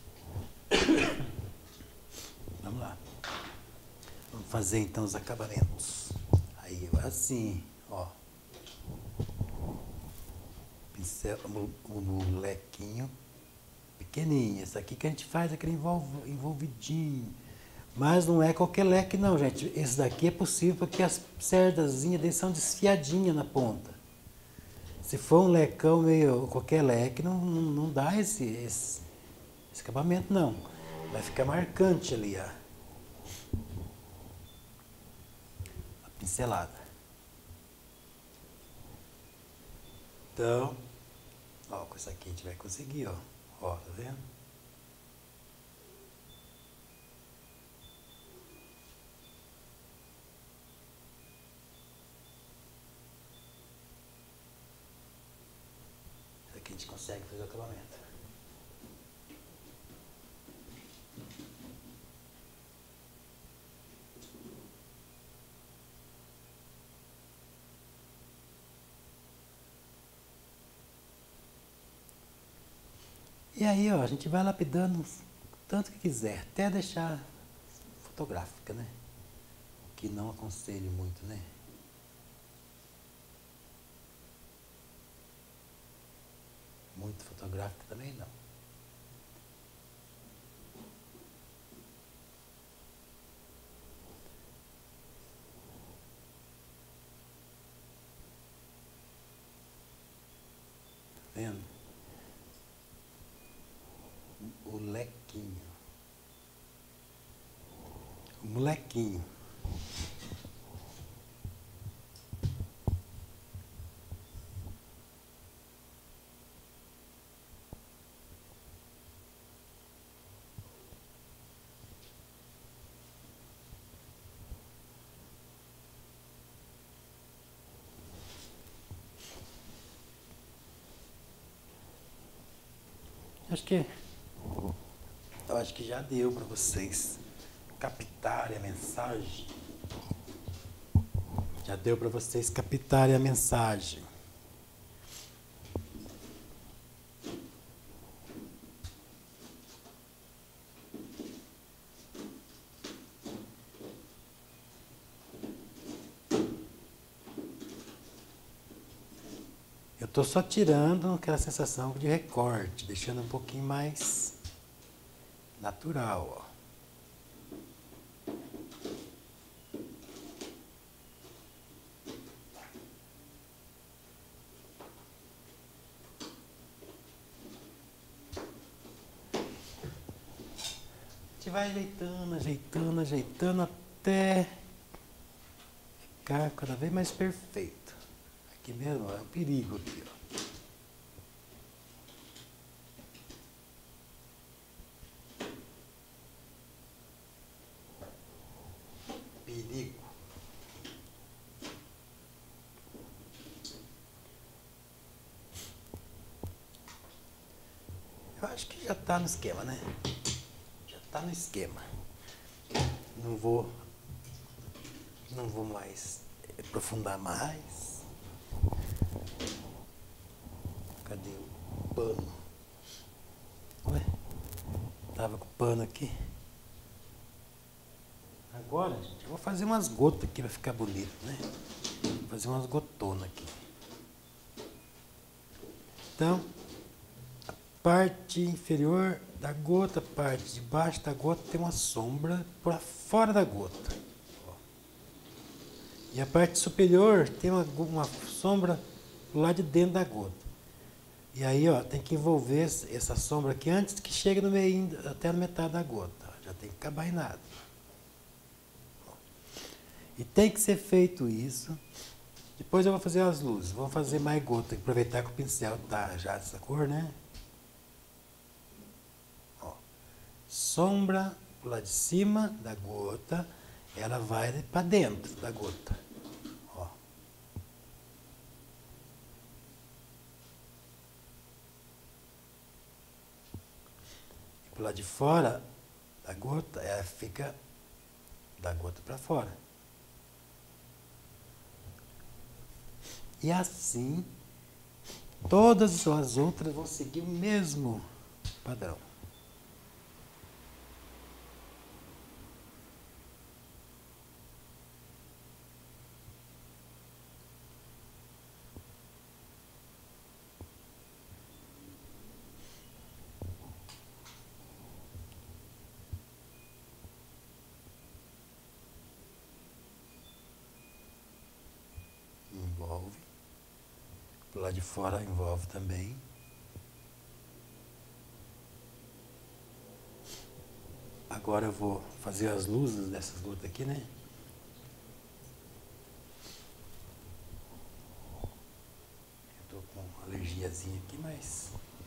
S1: Vamos lá. Vamos fazer então os acabamentos. Aí, assim, ó. Pincel, o molequinho pequenininho. Esse aqui que a gente faz aquele envolvidinho. Mas não é qualquer leque não, gente. Esse daqui é possível porque as cerdazinhas dele são desfiadinhas na ponta. Se for um lecão meio qualquer leque, não, não, não dá esse, esse, esse acabamento não. Vai ficar marcante ali, ó. A pincelada. Então, ó, com isso aqui a gente vai conseguir, ó. Ó, tá vendo? A gente consegue fazer o acabamento. E aí, ó, a gente vai lapidando tanto que quiser, até deixar fotográfica, né? Que não aconselho muito, né? Muito fotográfica também não. Tá vendo? O lequinho. O molequinho. Acho que eu acho que já deu para vocês captarem a mensagem. Já deu para vocês captarem a mensagem. Eu estou só tirando aquela sensação de recorte, deixando um pouquinho mais natural, ó. gente vai ajeitando, ajeitando, ajeitando até ficar cada vez mais perfeito. Aqui mesmo, ó, é um perigo aqui, ó. Perigo. Eu acho que já está no esquema, né? Já está no esquema. Não vou, não vou mais aprofundar mais. Cadê o pano? Ué, tava com o pano aqui. Agora, gente, eu vou fazer umas gotas aqui para ficar bonito, né? Vou fazer umas gotonas aqui. Então, a parte inferior da gota, a parte de baixo da gota tem uma sombra por fora da gota. Ó. E a parte superior tem uma, uma sombra lá de dentro da gota. E aí, ó, tem que envolver essa sombra aqui antes que chegue no meio, até a metade da gota. Já tem que acabar em nada. E tem que ser feito isso. Depois eu vou fazer as luzes. Vou fazer mais gota. Aproveitar que o pincel tá já dessa cor, né? Ó. Sombra lá de cima da gota. Ela vai para dentro da gota. Ó. E pro lado de fora da gota, ela fica da gota para fora. E assim, todas as outras vão seguir o mesmo padrão. Envolve. Do lado de fora envolve também. Agora eu vou fazer as luzes dessas gotas aqui, né? Eu tô com uma alergiazinha aqui, mas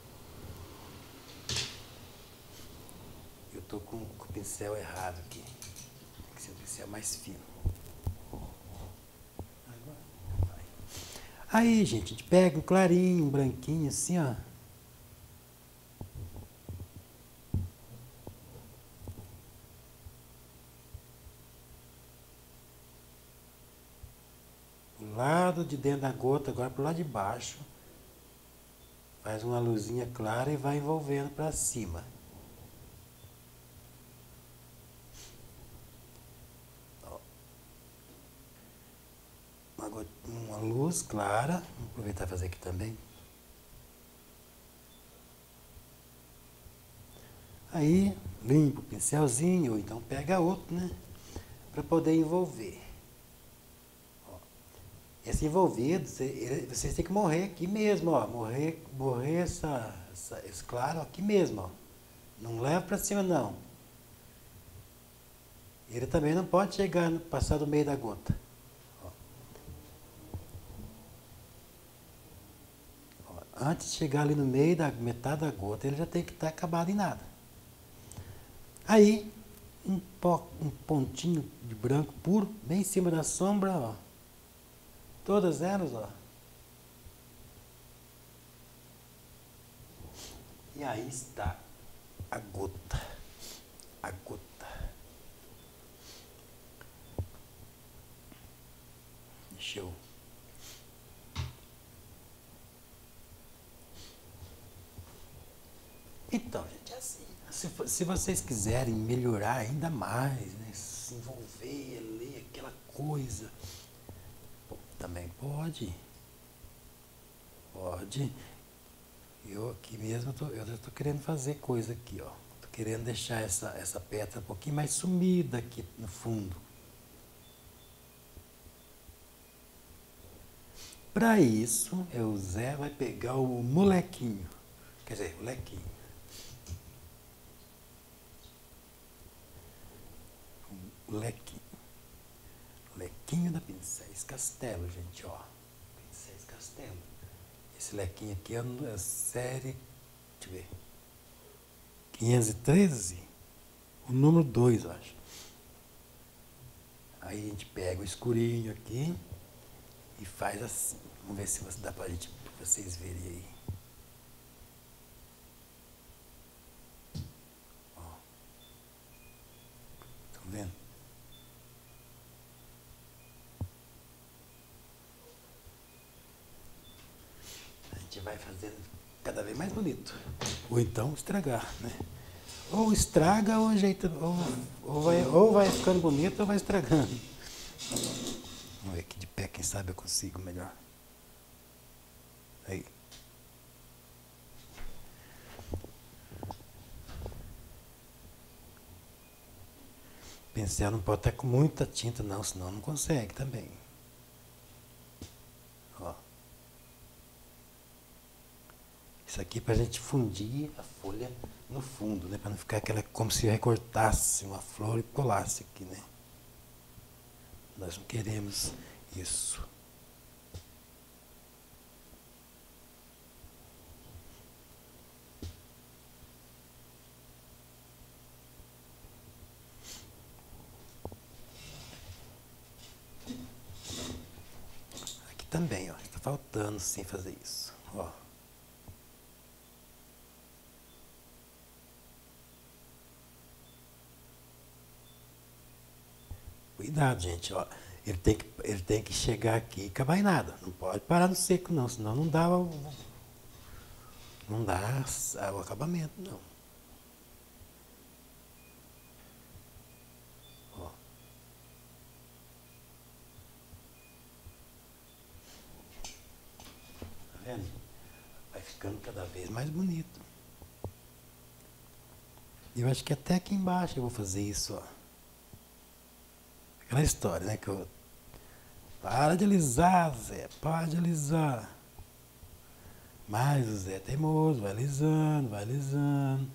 S1: eu tô com, com o pincel errado aqui. Tem que ser um pincel mais fino. Aí, gente, a gente pega um clarinho, um branquinho assim, ó. O lado de dentro da gota, agora pro lado de baixo. Faz uma luzinha clara e vai envolvendo para cima. Ó. Uma, gota, uma luz clara. Vou aproveitar e fazer aqui também. Aí, limpa o pincelzinho, ou então pega outro, né? Para poder envolver. Ó. Esse envolvido, vocês têm que morrer aqui mesmo, ó. Morrer, morrer essa, essa, esse claro aqui mesmo, ó. Não leva para cima, não. Ele também não pode chegar, passar do meio da gota. Ó. Ó. Antes de chegar ali no meio da metade da gota, ele já tem que estar acabado em nada. Aí, um, pó, um pontinho de branco puro, bem em cima da sombra, ó. Todas elas, ó. E aí está a gota. A gota. Deixa eu... Então, gente, é assim. Se, se vocês quiserem melhorar ainda mais, né, se envolver, ler aquela coisa, pô, também pode. Pode. Eu aqui mesmo, tô, eu estou querendo fazer coisa aqui, ó. Estou querendo deixar essa, essa pétala um pouquinho mais sumida aqui no fundo. Para isso, o Zé vai pegar o molequinho. Quer dizer, o lequinho. lequinho. Lequinho da Pincéis Castelo, gente, ó. Pincéis Castelo. Esse lequinho aqui é a série, deixa eu ver, quinhentos e treze, o número dois, eu acho. Aí a gente pega o escurinho aqui e faz assim. Vamos ver se dá pra, gente, pra vocês verem aí. Ó. Estão vendo? A gente vai fazendo cada vez mais bonito. Ou então estragar, né? Ou estraga ou ajeita, ou, ou, vai, ou vai ficando bonito ou vai estragando. Vamos ver aqui de pé, quem sabe eu consigo melhor. Aí. O pincel não pode estar com muita tinta não, senão não consegue também. Ó. Isso aqui é para a gente fundir a folha no fundo, né? Para não ficar aquela, como se recortasse uma flor e colasse aqui, né? Nós não queremos isso. Aqui também, ó. Está faltando sim fazer isso. Ó. Cuidado, gente, ó. Ele tem que, ele tem que chegar aqui e acabar em nada. Não pode parar no seco, não, senão não dá o, não dá o acabamento, não. Ó. Tá vendo? Vai ficando cada vez mais bonito. Eu acho que até aqui embaixo eu vou fazer isso, ó. Aquela história, né? Que eu... Para de alisar, Zé. Para de alisar. Mas o Zé é teimoso. Vai alisando, vai alisando.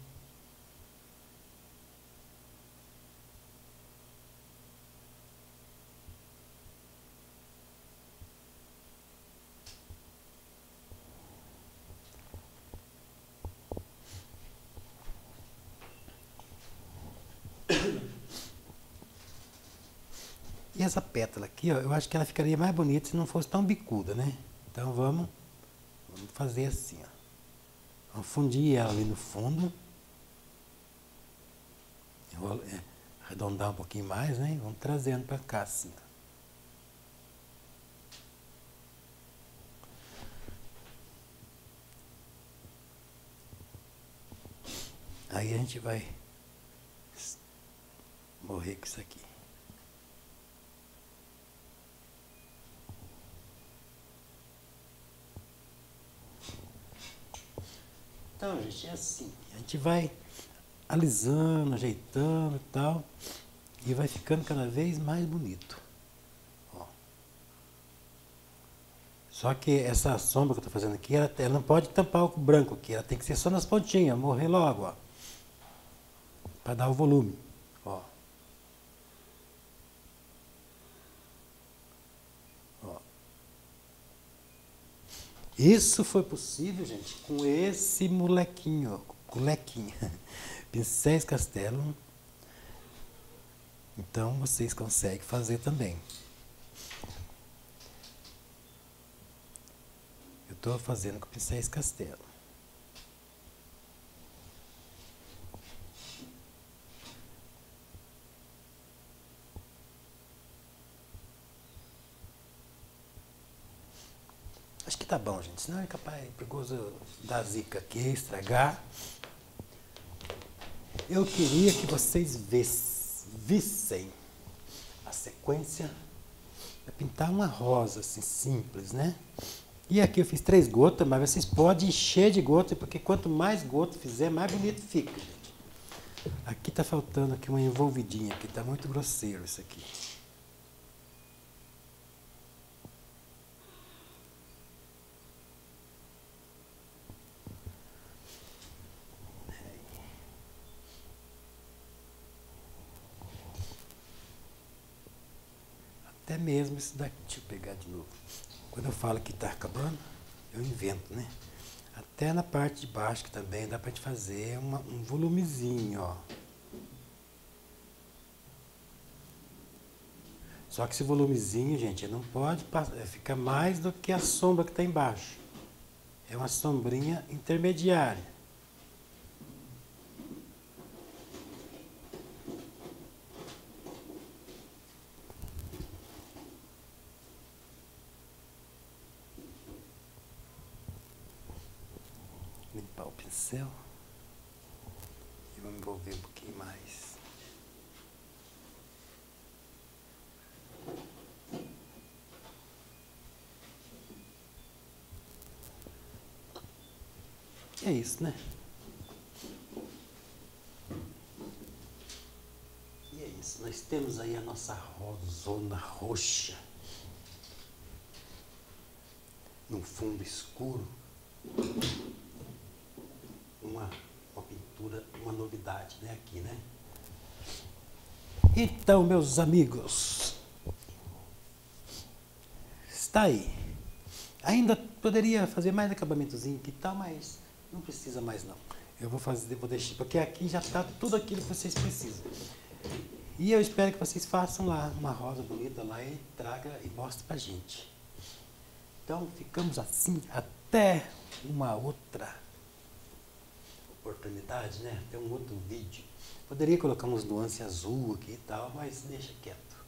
S1: E essa pétala aqui, ó, eu acho que ela ficaria mais bonita se não fosse tão bicuda, né? Então vamos, vamos fazer assim, ó. Vamos fundir ela ali no fundo. Eu vou é, arredondar um pouquinho mais, né? Vamos trazendo para cá assim, ó. Aí a gente vai morrer com isso aqui. Então, gente, é assim. A gente vai alisando, ajeitando e tal. E vai ficando cada vez mais bonito. Ó. Só que essa sombra que eu estou fazendo aqui, ela, ela não pode tampar o branco aqui. Ela tem que ser só nas pontinhas, morrer logo, ó. Para dar o volume. Ó. Ó. Isso foi possível, gente, com esse molequinho, ó, molequinho. Pincéis Castelo. Então vocês conseguem fazer também. Eu estou fazendo com Pincéis Castelo. Acho que tá bom, gente. Senão é capaz, é perigoso dar zica aqui, estragar. Eu queria que vocês vissem a sequência. É pintar uma rosa assim, simples, né? E aqui eu fiz três gotas, mas vocês podem encher de gota, porque quanto mais gota fizer, mais bonito fica, gente. Aqui tá faltando aqui uma envolvidinha, aqui tá muito grosseiro isso aqui. até mesmo isso daqui. Deixa eu pegar de novo. Quando eu falo que está acabando, eu invento, né? Até na parte de baixo que também dá pra gente fazer uma, um volumezinho, ó. Só que esse volumezinho, gente, não pode ficar mais do que a sombra que está embaixo. É uma sombrinha intermediária. Limpar o pincel. E vou me envolver um pouquinho mais. É isso, né? E é isso. Nós temos aí a nossa rosona roxa. Num fundo escuro. Uma, uma pintura, uma novidade, né? Aqui, né? Então, meus amigos. Está aí. Ainda poderia fazer mais acabamentozinho que tal, mas não precisa mais não. Eu vou fazer, vou deixar, porque aqui já está tudo aquilo que vocês precisam. E eu espero que vocês façam lá uma rosa bonita lá e traga e mostre pra gente. Então ficamos assim até uma outra oportunidade, né? Até um outro vídeo. Poderia colocar uns nuances azul aqui e tal, mas deixa quieto.